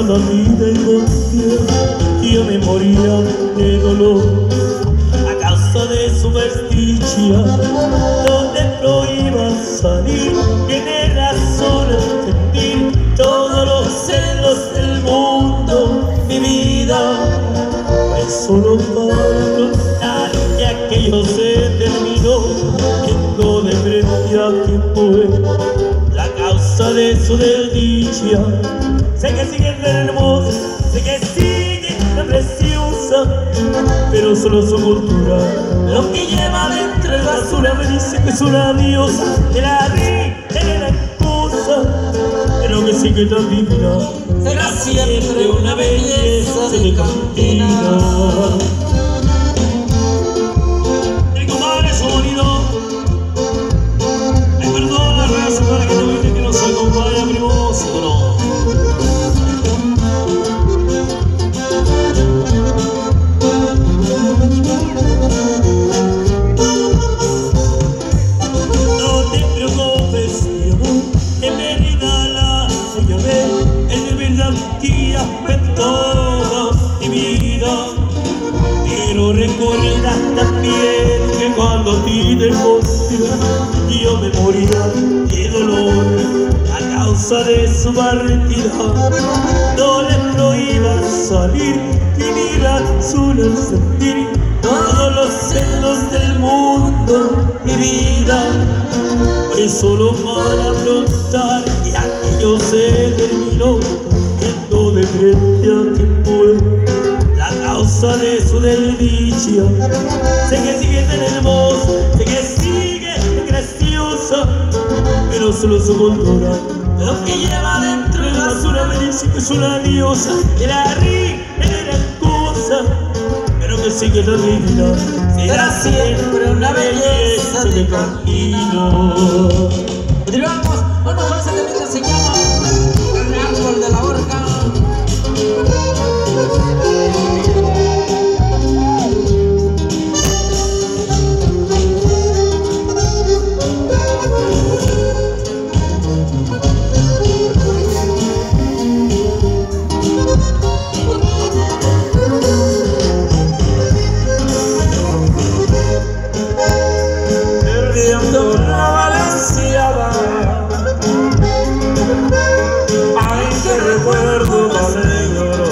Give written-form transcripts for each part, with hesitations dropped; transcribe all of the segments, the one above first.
la vida y contigo, yo me moría de dolor a causa de su vestigio, donde prohíba salir. Tiene razón al sentir todos los celos del mundo. Mi vida es solo para contar, ya que yo se terminó, yendo de frente a quien fue la causa de su desdicha. Sé que sigue tan hermosa, sé que sigue tan preciosa, pero solo su cultura, lo que lleva dentro de basura, me dice que es una diosa, que la vi en la cosa, pero que sigue tan divina, será siempre una belleza de cantina. Mi compadre es bonito. Me perdona, raza, para que te viste que no soy compadre primoso, no. Pero recuerda también que cuando a ti te conocí, yo me moría de dolor a causa de su partida. No le prohíba salir y mirar su sentir todos los celos del mundo. Mi vida fue solo para afrontar, y aquello se terminó, yendo de frente a quien fue la causa de su desdicha. Sé que sigue tan hermosa, sé que sigue tan graciosa, pero solo su cultura, lo que lleva dentro de la basura, me dice que es una diosa, que la ríe en la cosa, pero que sigue tan divina, será siempre una belleza de camino. Continuamos, vamos a ese tema que se llama El árbol de la horca. Perdiendo la Valenciana, ay, qué recuerdo más negro.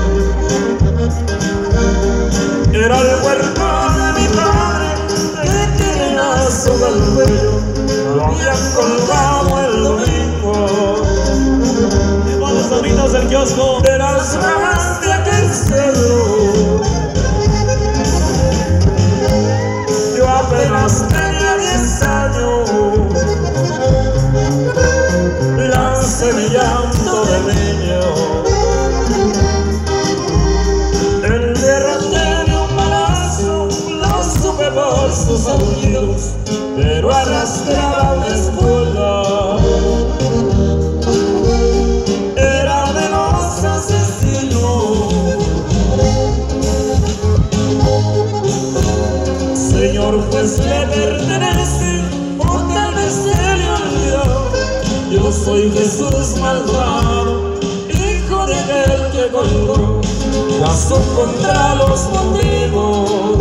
Era el huerto de mi padre, que tiene lazo al cuello, lo habían colgado el domingo. Llevó a los sobrinos del kiosco de las ramas de aquel cerro. Yo apenas tenía 10 años, lancé mi llanto de niño. El derrote de un balazo lo supe por sus aullidos, pero arrastraba una espuela. Era de los asesinos. Señor juez, le pertenece, o tal vez se le olvidó. Yo soy Jesús malvado, hijo de aquel que colgó, caso contra los motivos,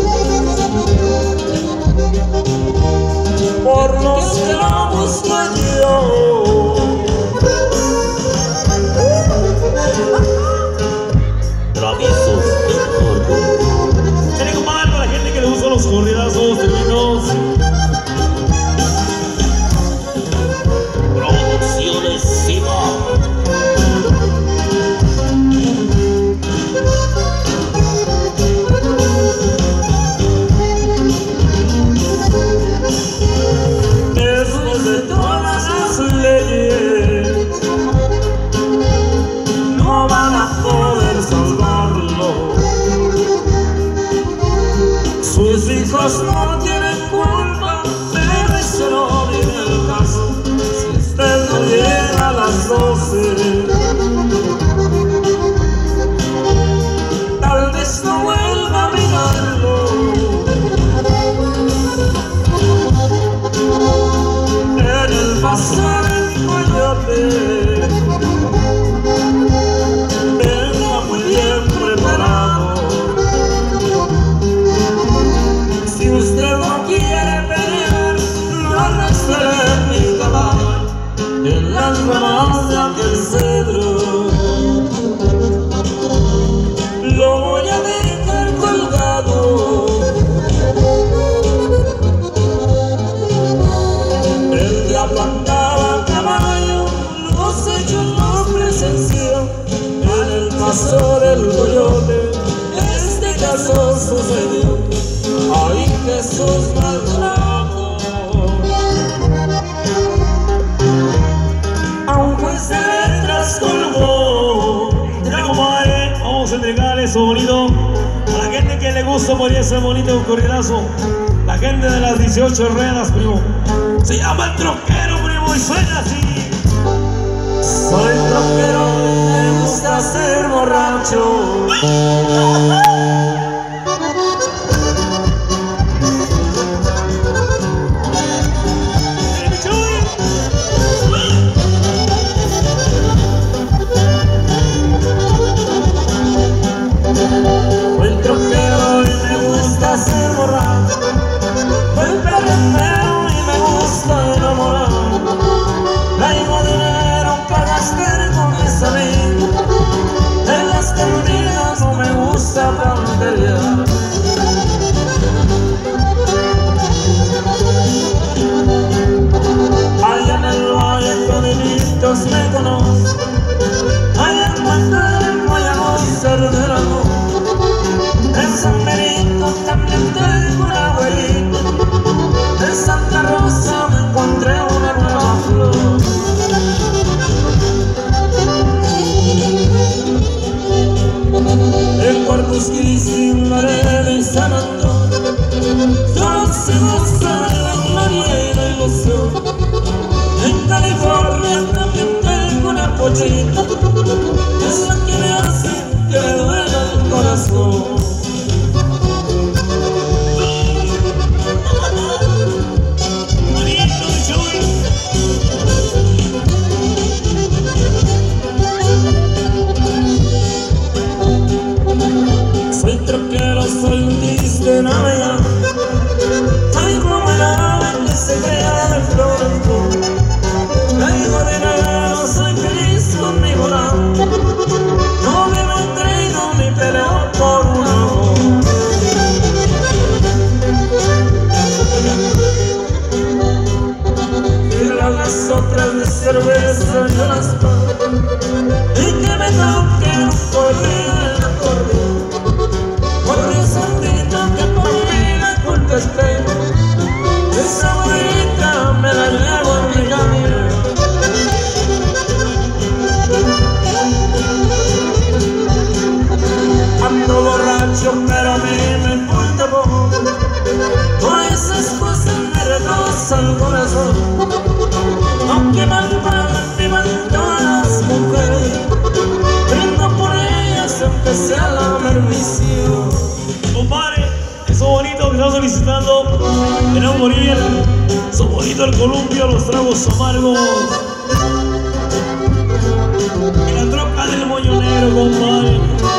por los que no busco yo. Traviesos y gordos. Se le comanda a la gente que le gusta los corridazos terminos. Producciones Sima. Después de todas las leyes, no van a poder salvarlo. Sus hijos no tienen culpa, pero eso no viene al caso. Si usted no llega a las 12, tal vez no vuelva a mirarlo. En el pasar el coyote eso bonito. A la gente que le gusta por ese bonito corridazo. La gente de las 18 ruedas, primo. Se llama el troquero, primo, y suena así. Soy troquero, me gusta ser borracho. Soy troquero y me gusta ser borracho. Soy perrero y me gusta enamorar. Traigo dinero para gastar con mis amigos. En las cantinas no me gusta pantalear. Allá en el valle todititos me conocen. Allá en Guantánamo voy a gozar del amor. En San Benito también tengo una abuelita. En Santa Rosa me encontré una nueva flor. En Corpus Christi, en Laredo y San Antonio, solo se goza de la gloria y la ilusión. En California también tengo una pollita, es la que me hace que me duela el corazón. Soy troquero, soy un triste navegante. Soy como el ave que se crea de flor en flor. Traigo dinero, soy feliz con mi volante. No me entrego ni peleo por un amor. Y las otras de cerveza yo las pago. Y que me toque un corrido en la acordeón. Por Dios santito que por mí la culpa esté. Esa bonita me la llevo en mi camino. Ando borracho pero a mí me importa poco. Todas esas cosas me retrosan el corazón. Aunque mal pagan ni mal todas las mujeres, brindo por ellas aunque sea la permisión. Compadre, eso bonito que estamos solicitando de no morir. Eso bonito el columpio, los tragos amargos. Y la troca del moño negro, compadre.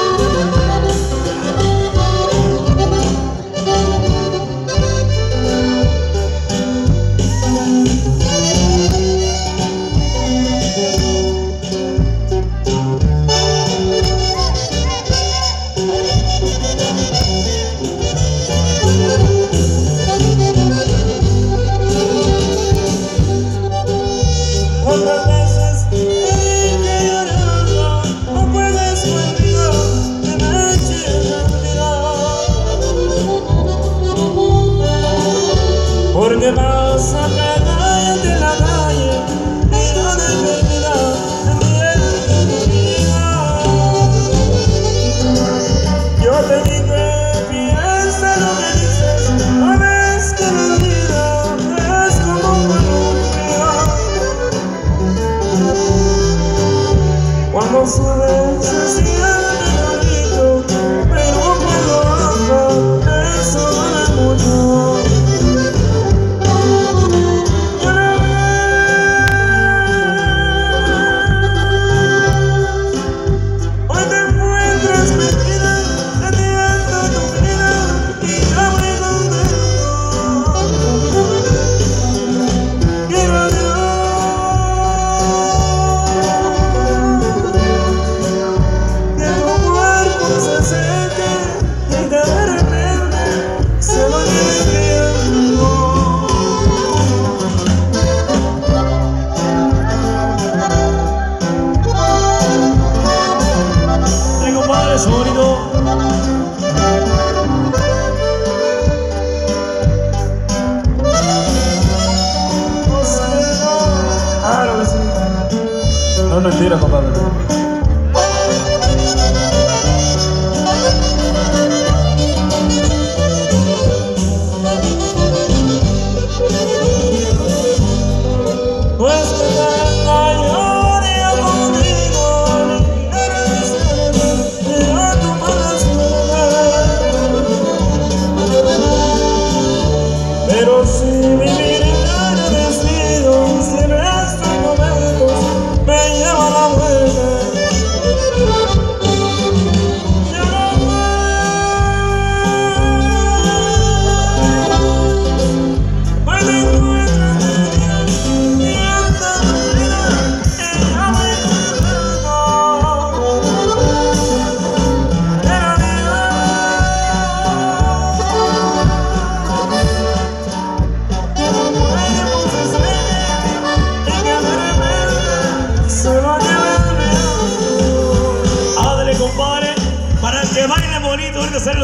Cuántas veces he llorado, no puedes olvidar que me eché a mirar. Porque pasa que de la calle y no de verdad entiende mi vida. Yo te dije, piensa lo que dices, no ves que mi vida es como un columpio. Cuando sube se siente bonito, pero cuando baja eso duele mucho. Hoy te encuentras perdida, teniendo tu vida y yo muy contento. Quiero a Dios que tu cuerpo se seque y que de repente se lo lleve el viento. Compadre, eso bonito. Claro que sí. No es mentira, compadre.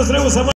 traemos a